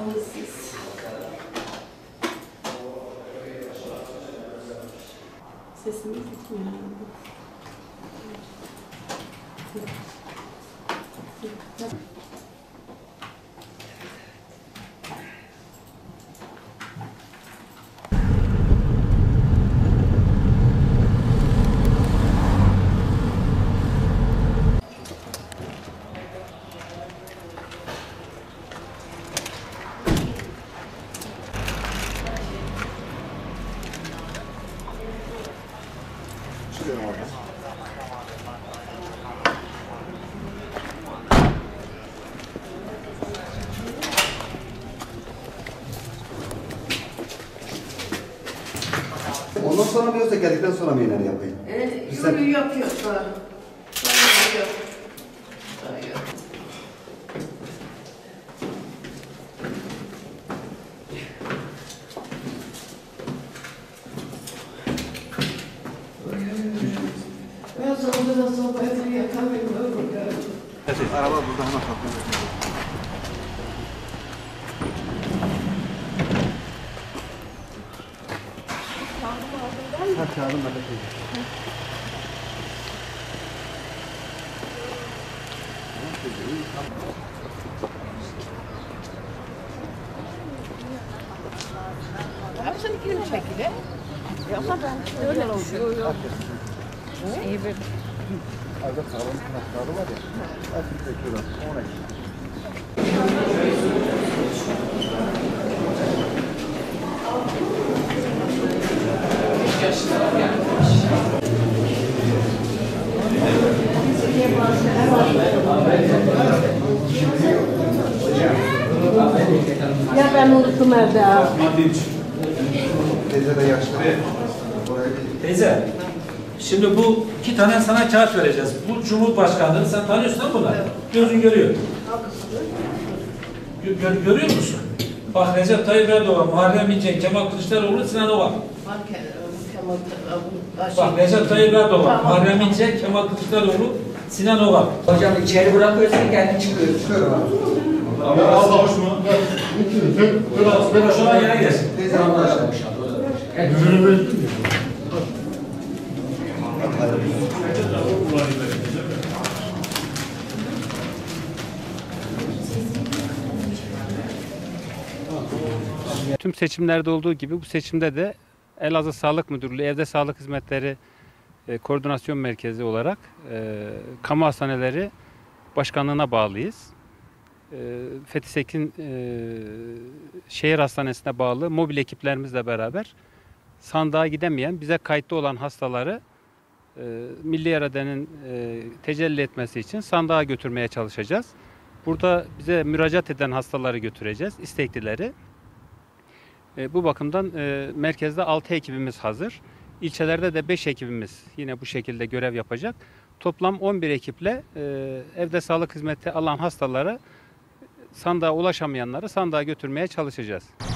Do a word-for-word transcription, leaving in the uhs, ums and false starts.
olun siz. Sesimiz gitmiyor herhalde. Ondan sonra mı yoksa geldikten sonra mı iğneleri yapayım? Ee, Sen- yok yok yok. Sonra. Sonra yok. Sonra yok. Ben sonra da sohbetini yakamıyorum. Evet, araba burada hemen kapıyor. Ha, kağıdım ben de koyayım. Hepsini kim çekile? Yoksa ben öyle oluyor. İyi bir. Arada sağlam kanatları var ya. Hepsini çekiyorlar. Ona işte. Ya ben unuttum evde. Teyze de yaşlı. Teyze, şimdi bu iki tane sana kağıt vereceğiz. Bu Cumhurbaşkanlığı, sen tanıyorsun değil mi bunları? Gözün görüyor. Gö gör görüyor musun? Bak Recep Tayyip Erdoğan, Muharrem İnce, Kemal Kılıçdaroğlu, Sinan Oğan. Bak Recep Tayyip Erdoğan, Muharrem İnce, Kemal Kılıçdaroğlu, Sinan Oğan. Hocam içeri bırakıyorsun, kendin çıkıyorsun. Ama az da hoş mu? Biraz biraz şuna yere gelsin. Teyze anlaşılmış. Tüm seçimlerde olduğu gibi bu seçimde de Elazığ Sağlık Müdürlüğü Evde Sağlık Hizmetleri e, Koordinasyon Merkezi olarak e, kamu hastaneleri başkanlığına bağlıyız. E, Fethi Sekin e, şehir hastanesine bağlı mobil ekiplerimizle beraber sandığa gidemeyen, bize kayıtlı olan hastaları e, milli iradenin e, tecelli etmesi için sandığa götürmeye çalışacağız. Burada bize müracaat eden hastaları götüreceğiz, isteklileri. E, bu bakımdan e, merkezde altı ekibimiz hazır. İlçelerde de beş ekibimiz yine bu şekilde görev yapacak. Toplam on bir ekiple e, evde sağlık hizmeti alan hastaları sandığa ulaşamayanları sandığa götürmeye çalışacağız.